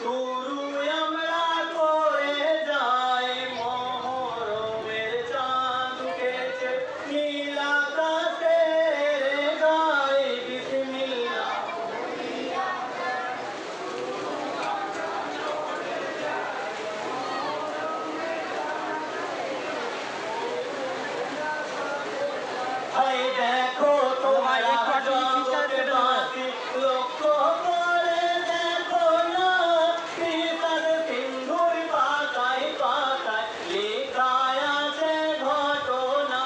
শুরু আমরা করে যাই মহরমের চাঁদ উঠেছে নীল আকাশের গায়ে বিসমিল্লাহ হাই দেখো তোমার জগতে বাসি লক্ষ্য করে দেখো না পিতার সিন্ধুর পাতায় পাতায় লেখা আছে ঘটনা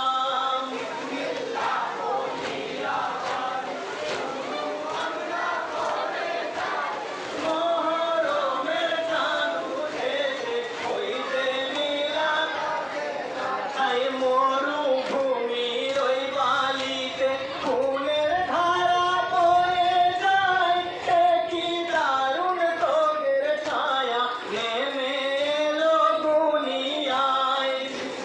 মহরমের চাঁদ উঠেছে ওই যে নীল আকাশে তাই মরুভূমির ওই বালিতে খুনের ধারা বয়ে যায় কি দারুণ তোগের ছায়া নেমে এলো দুনিয়ায়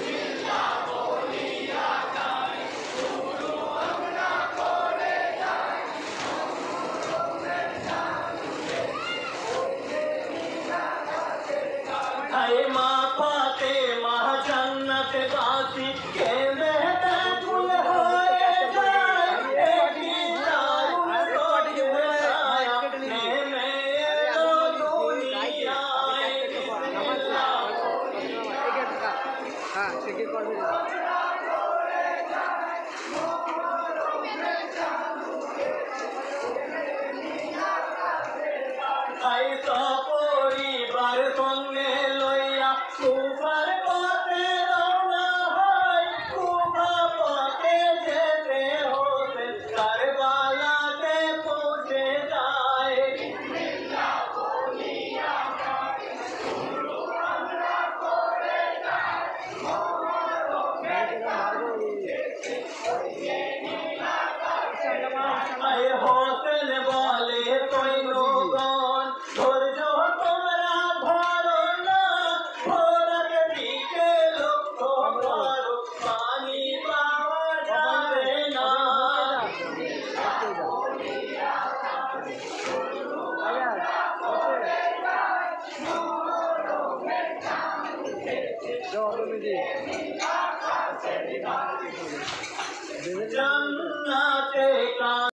হায় মা ফাতেমা জান্নাতে বাসি কেঁদে ব্যাকুল হয়ে যায় কি দারুণ তোগের ছায়া নেমে এলো দুনিয়ায় হ্যাঁ ঠিক করবে তাই সপরিবার সঙ্গে লইয়া কুফার পথে রওনা হয় কুফা পথে যেতে হতে কারবালাতে পৌঁছে যায় আয় হোসেন বলে তৈলগণ ধৈর্য তোমরা ধরো না ভোরের দিকে লক্ষ্য করো পানি পাওয়া যাবে না জান্নাতে